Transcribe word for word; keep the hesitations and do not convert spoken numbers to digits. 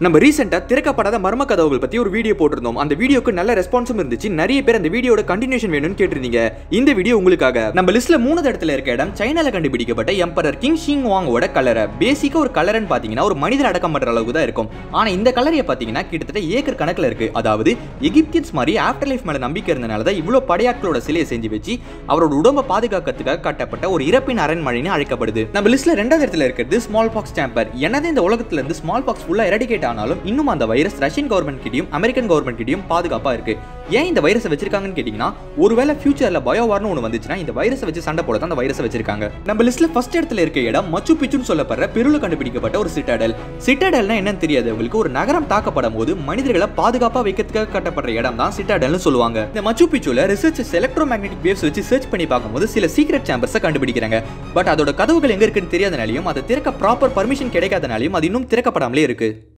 நம்ம ரீசெண்டா திறக்கப்படாத மர்ம கதவுகள் பத்தி ஒரு வீடியோ போட்டிருந்தோம். அந்த வீடியோக்கு நல்ல ரெஸ்பான்ஸும் இருந்துச்சு. நிறைய பேர் அந்த வீடியோட கண்டினியூஷன் வேணும்னு கேட்டிருந்தீங்க. இந்த வீடியோ உங்களுக்காக. நம்ம லிஸ்ட்ல மூணாவது இடத்துல இருக்க இடம் சைனால கண்டுபிடிக்கப்பட்ட எம்பரர் கிங் ஷிங் வாங்கோட கலரை. பேசிக்கா ஒரு கலர்னு பாத்தீங்கன்னா ஒரு மனிதர் அடக்கம் பண்ற அளவுக்கு தான் இருக்கும். ஆனா இந்த கலரையை பாத்தீங்கன்னா கிட்டத்தட்ட ஏக்கர் கணக்குல இருக்கு. அதாவது எகிப்தியன்ஸ் மாதிரி ஆஃப்டர் லைஃப் மேல நம்பிக்கை இருந்தனால தான் இவ்வளவு படையாட்களோட சிலையை செஞ்சு வச்சு அவரோட உடம்ப பாதுகாக்கிறதுக்காக கட்டப்பட்ட ஒரு இறப்பின் அரண்மனைன்னு அழைக்கப்படுது. நம்ம லிஸ்ட்ல ரெண்டாவது இடத்துல இருக்கிறது ஸ்மால் பாக்ஸ் சாம்பர். என்னது இந்த உலகத்துல இருந்து ஸ்மால் பாக்ஸ் ஃபுல்லா எரடிகேட் ஆனாலும் இன்னும் அந்த வைரஸ் ரஷ்யன் கவர்மெண்ட் கிட்டயும் அமெரிக்கன் கவர்மெண்ட் கிட்டயும் பாதுகாப்பா இருக்கு. ஏன் இந்த வைரஸை வச்சிருக்காங்கன்னு கேட்டீங்கன்னா, ஒருவேளை ஃபியூச்சர்ல பயோவார்னு ஒன்று வந்துச்சுன்னா இந்த வைரஸை வச்சு சண்டை போட தான் அந்த வைரஸை வச்சிருக்காங்க. நம்ம லிஸ்ட்ல ஃபர்ஸ்ட் இடத்துல இருக்க இடம் மச்சு பிச்சுன்னு சொல்லப்படுற பெருல கண்டுபிடிக்கப்பட்ட ஒரு சிட்டாடல். சிட்டாடல்னா என்னன்னு தெரியாது உங்களுக்கு. ஒரு நகரம் தாக்கப்படும் போது மனிதர்களை பாதுகாப்பா வைக்கிறதுக்காக கட்டப்படுற இடம் தான் சிட்டாடல்னு சொல்லுவாங்க. இந்த மச்சு பிச்சுல ரிசர்ச் எலக்ட்ரோ மேக்னெட்டிக் வேவ்ஸ் வச்சு சர்ச் பண்ணி பார்க்கும்போது சில சீக்ரெட் சேம்பர்ஸை கண்டுபிடிக்கிறாங்க. பட் அதோட கதவுகள் எங்க இருக்குன்னு தெரியாதனாலையும் அதை திறக்க ப்ராப்பர் பர்மிஷன் கிடைக்காதனாலையும் அது இன்னும் திறக்கப்படாமலே இருக்கு.